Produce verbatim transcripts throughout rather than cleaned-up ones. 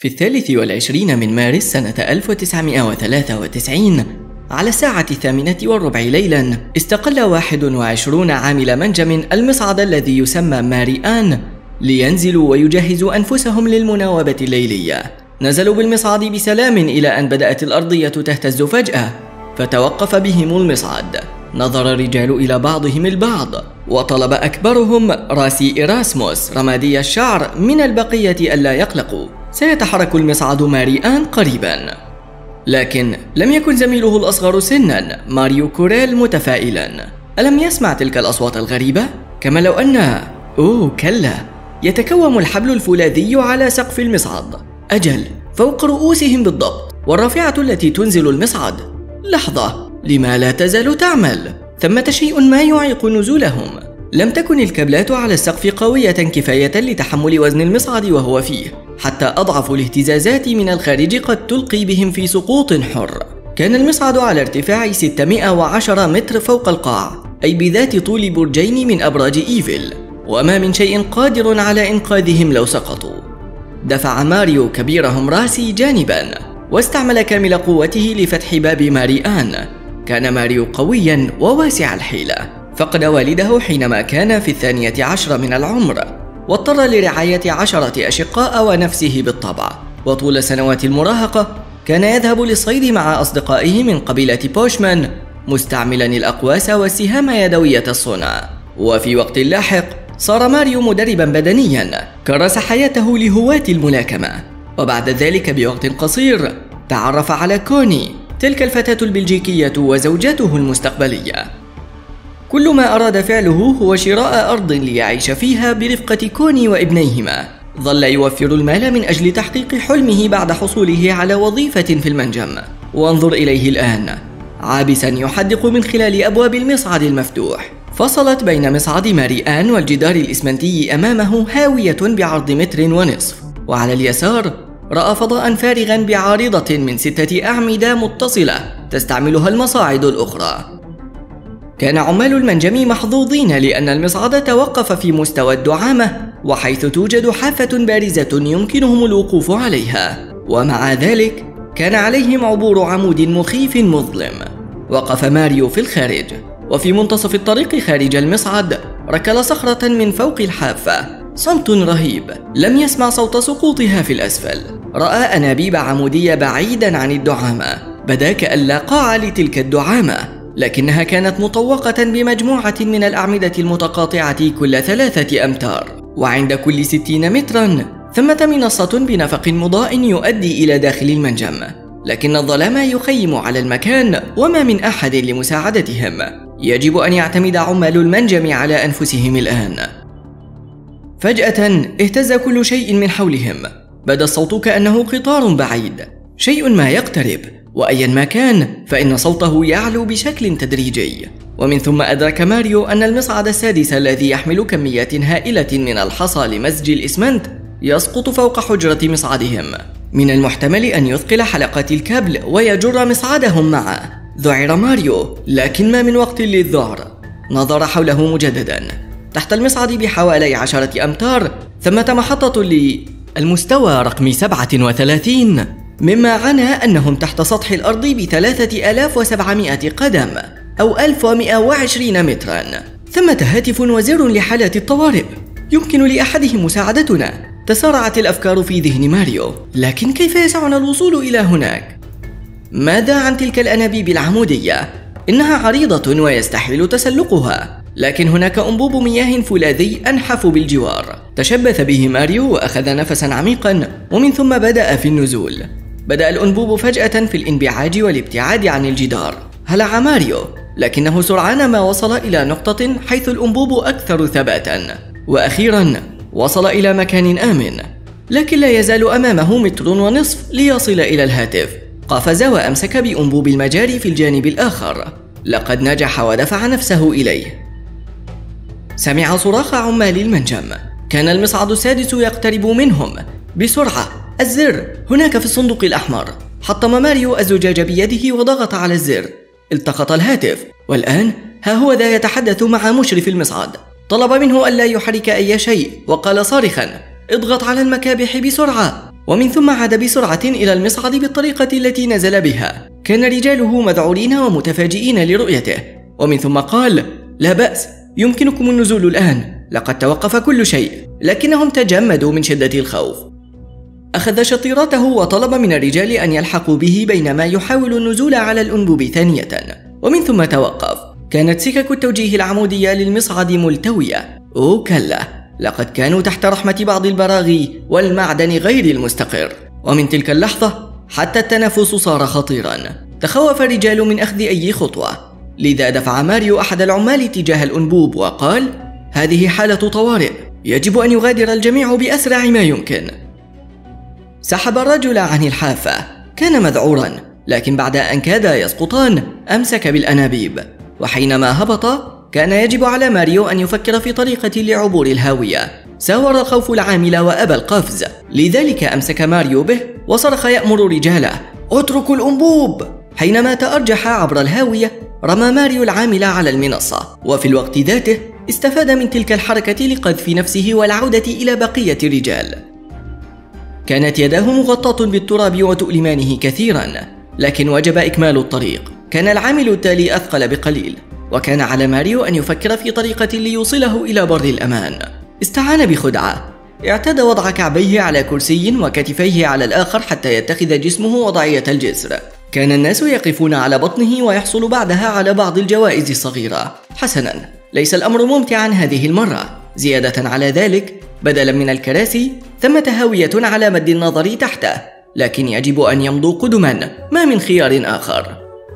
في الثالث والعشرين من مارس سنة ألف وتسعمائة وثلاثة وتسعين على الساعة الثامنة والربع ليلا استقل واحد وعشرون عامل منجم المصعد الذي يسمى ماري آن لينزلوا ويجهزوا أنفسهم للمناوبة الليلية. نزلوا بالمصعد بسلام إلى أن بدأت الأرضية تهتز فجأة فتوقف بهم المصعد. نظر الرجال إلى بعضهم البعض وطلب أكبرهم راسي إيراسموس رمادي الشعر من البقية ألا يقلقوا، سيتحرك المصعد ماري آن قريبا. لكن لم يكن زميله الأصغر سنا ماريو كوريل متفائلا. ألم يسمع تلك الأصوات الغريبة؟ كما لو أن أوه كلا يتكوم الحبل الفولاذي على سقف المصعد، أجل فوق رؤوسهم بالضبط، والرافعة التي تنزل المصعد. لحظة، لما لا تزال تعمل؟ ثمة شيء ما يعيق نزولهم. لم تكن الكابلات على السقف قوية كفاية لتحمل وزن المصعد وهو فيه، حتى أضعف الاهتزازات من الخارج قد تلقي بهم في سقوط حر. كان المصعد على ارتفاع ستمائة وعشرة متر فوق القاع، أي بذات طول برجين من أبراج إيفل، وما من شيء قادر على إنقاذهم لو سقطوا. دفع ماريو كبيرهم راسي جانبا واستعمل كامل قوته لفتح باب ماري آن. كان ماريو قويا وواسع الحيلة، فقد والده حينما كان في الثانية عشر من العمر، واضطر لرعاية عشرة أشقاء ونفسه بالطبع. وطول سنوات المراهقة كان يذهب للصيد مع أصدقائه من قبيلة بوشمان، مستعملا الأقواس والسهام يدوية الصنع. وفي وقت لاحق صار ماريو مدربا بدنيا كرس حياته لهواة الملاكمة. وبعد ذلك بوقت قصير تعرف على كوني، تلك الفتاة البلجيكية وزوجته المستقبلية. كل ما أراد فعله هو شراء أرض ليعيش فيها برفقة كوني وابنيهما. ظل يوفر المال من أجل تحقيق حلمه بعد حصوله على وظيفة في المنجم. وانظر إليه الآن عابسا يحدق من خلال أبواب المصعد المفتوح. فصلت بين مصعد ماري آن والجدار الإسمنتي أمامه هاوية بعرض متر ونصف، وعلى اليسار رأى فضاء فارغا بعارضة من ستة أعمدة متصلة تستعملها المصاعد الأخرى. كان عمال المنجم محظوظين لأن المصعد توقف في مستوى الدعامة، وحيث توجد حافة بارزة يمكنهم الوقوف عليها، ومع ذلك كان عليهم عبور عمود مخيف مظلم. وقف ماريو في الخارج، وفي منتصف الطريق خارج المصعد ركل صخرة من فوق الحافة. صمت رهيب، لم يسمع صوت سقوطها في الأسفل. رأى أنابيب عمودية بعيدا عن الدعامة، بدا كأن لا قاع لتلك الدعامة، لكنها كانت مطوقة بمجموعة من الأعمدة المتقاطعة كل ثلاثة أمتار، وعند كل ستين مترا ثمة منصة بنفق مضاء يؤدي إلى داخل المنجم. لكن الظلام يخيم على المكان وما من أحد لمساعدتهم. يجب أن يعتمد عمال المنجم على أنفسهم الآن. فجأة اهتز كل شيء من حولهم. بدا الصوت كأنه قطار بعيد، شيء ما يقترب، وأيا ما كان فإن صوته يعلو بشكل تدريجي. ومن ثم أدرك ماريو أن المصعد السادس الذي يحمل كميات هائلة من الحصى لمزج الإسمنت يسقط فوق حجرة مصعدهم. من المحتمل أن يثقل حلقات الكابل ويجر مصعدهم معه. ذعر ماريو، لكن ما من وقت للذعر. نظر حوله مجددا. تحت المصعد بحوالي عشرة أمتار ثمة محطة للمستوى رقم سبعة وثلاثين، مما معنى أنهم تحت سطح الأرض بثلاثة آلاف وسبعمائة قدم أو ألف ومئة وعشرين مترا. ثمة هاتف وزر لحالات الطوارئ، يمكن لأحدهم مساعدتنا. تسارعت الأفكار في ذهن ماريو، لكن كيف يسعنا الوصول إلى هناك؟ ماذا عن تلك الأنابيب العمودية؟ إنها عريضة ويستحيل تسلقها، لكن هناك أنبوب مياه فولاذي أنحف بالجوار. تشبث به ماريو وأخذ نفسا عميقا، ومن ثم بدأ في النزول. بدأ الأنبوب فجأة في الانبعاج والابتعاد عن الجدار. هلع ماريو، لكنه سرعان ما وصل إلى نقطة حيث الأنبوب أكثر ثباتا، وأخيرا وصل إلى مكان آمن. لكن لا يزال أمامه متر ونصف ليصل إلى الهاتف. قفز وأمسك بأنبوب المجاري في الجانب الآخر. لقد نجح ودفع نفسه إليه. سمع صراخ عمال المنجم. كان المصعد السادس يقترب منهم بسرعة. الزر هناك في الصندوق الأحمر. حطم ماريو الزجاج بيده وضغط على الزر. التقط الهاتف، والآن ها هو ذا يتحدث مع مشرف المصعد. طلب منه ألا يحرك أي شيء، وقال صارخا: اضغط على المكابح بسرعة. ومن ثم عاد بسرعة إلى المصعد بالطريقة التي نزل بها. كان رجاله مذعورين ومتفاجئين لرؤيته، ومن ثم قال: لا بأس، يمكنكم النزول الآن، لقد توقف كل شيء. لكنهم تجمدوا من شدة الخوف. أخذ شطيرته وطلب من الرجال أن يلحقوا به بينما يحاول النزول على الأنبوب ثانية، ومن ثم توقف. كانت سكك التوجيه العمودية للمصعد ملتوية. أو كلا، لقد كانوا تحت رحمة بعض البراغي والمعدن غير المستقر، ومن تلك اللحظة حتى التنفس صار خطيرا. تخوف الرجال من أخذ أي خطوة، لذا دفع ماريو أحد العمال تجاه الأنبوب وقال: هذه حالة طوارئ، يجب أن يغادر الجميع بأسرع ما يمكن. سحب الرجل عن الحافة. كان مذعورا، لكن بعد أن كادا يسقطان أمسك بالأنابيب، وحينما هبط كان يجب على ماريو أن يفكر في طريقة لعبور الهاوية. ساور الخوف العامل وأبى القفز، لذلك أمسك ماريو به وصرخ يأمر رجاله: اتركوا الأنبوب. حينما تأرجح عبر الهاوية رمى ماريو العامل على المنصة، وفي الوقت ذاته استفاد من تلك الحركة لقذف نفسه والعودة إلى بقية الرجال. كانت يداه مغطاة بالتراب وتؤلمانه كثيرا، لكن وجب إكمال الطريق. كان العامل التالي أثقل بقليل، وكان على ماريو أن يفكر في طريقة ليوصله إلى بر الأمان. استعان بخدعة، اعتاد وضع كعبيه على كرسي وكتفيه على الآخر حتى يتخذ جسمه وضعية الجسر. كان الناس يقفون على بطنه ويحصل بعدها على بعض الجوائز الصغيرة. حسنا، ليس الأمر ممتعا هذه المرة. زيادة على ذلك، بدلا من الكراسي ثمة هاوية على مد النظر تحته، لكن يجب أن يمضوا قدما، ما من خيار آخر.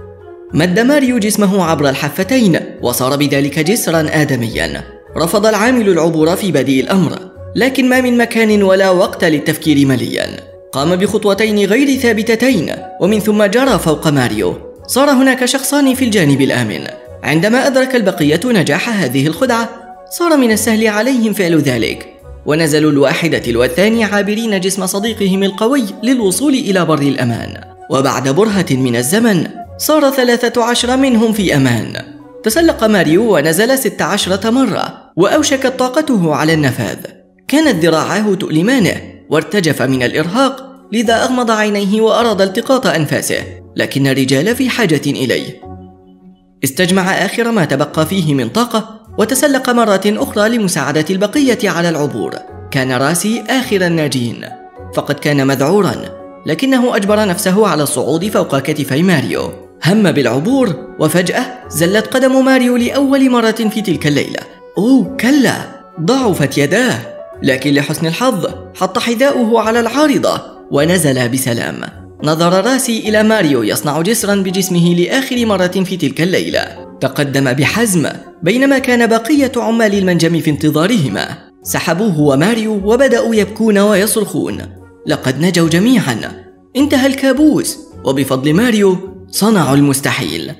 مد ماريو جسمه عبر الحفتين وصار بذلك جسرا آدميا. رفض العامل العبور في بدء الأمر، لكن ما من مكان ولا وقت للتفكير مليا. قام بخطوتين غير ثابتتين، ومن ثم جرى فوق ماريو. صار هناك شخصان في الجانب الآمن. عندما أدرك البقية نجاح هذه الخدعة، صار من السهل عليهم فعل ذلك، ونزلوا الواحدة والثاني عابرين جسم صديقهم القوي للوصول إلى بر الأمان. وبعد برهة من الزمن صار ثلاثة عشر منهم في أمان. تسلق ماريو ونزل ست عشرة مرة، وأوشكت طاقته على النفاذ. كانت ذراعاه تؤلمانه وارتجف من الإرهاق، لذا أغمض عينيه وأراد التقاط أنفاسه، لكن الرجال في حاجة إليه. استجمع آخر ما تبقى فيه من طاقة وتسلق مرة أخرى لمساعدة البقية على العبور. كان راسي آخر الناجين، فقد كان مذعورا، لكنه أجبر نفسه على الصعود فوق كتفي ماريو. هم بالعبور، وفجأة زلت قدم ماريو لأول مرة في تلك الليلة. أوه كلا، ضعفت يداه، لكن لحسن الحظ حط حذاؤه على العارضة ونزل بسلام. نظر راسي إلى ماريو يصنع جسرا بجسمه لآخر مرة في تلك الليلة. تقدم بحزم، بينما كان بقية عمال المنجم في انتظارهما. سحبوه وماريو وبدأوا يبكون ويصرخون. لقد نجوا جميعا، انتهى الكابوس، وبفضل ماريو صنعوا المستحيل.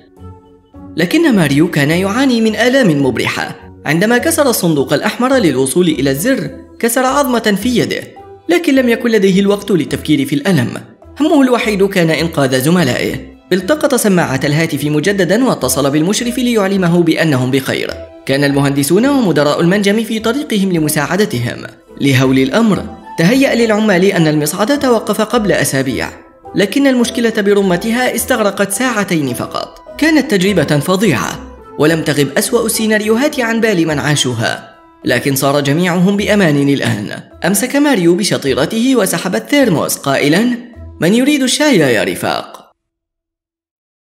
لكن ماريو كان يعاني من آلام مبرحة. عندما كسر الصندوق الأحمر للوصول إلى الزر، كسر عظمة في يده، لكن لم يكن لديه الوقت للتفكير في الألم. همه الوحيد كان إنقاذ زملائه. التقط سماعة الهاتف مجددا واتصل بالمشرف ليعلمه بأنهم بخير. كان المهندسون ومدراء المنجم في طريقهم لمساعدتهم. لهول الأمر، تهيأ للعمال أن المصعد توقف قبل أسابيع، لكن المشكلة برمتها استغرقت ساعتين فقط. كانت تجربة فظيعة، ولم تغب أسوأ السيناريوهات عن بال من عاشوها، لكن صار جميعهم بأمان الآن. أمسك ماريو بشطيرته وسحب الثيرموس قائلا: من يريد الشاي يا رفاق؟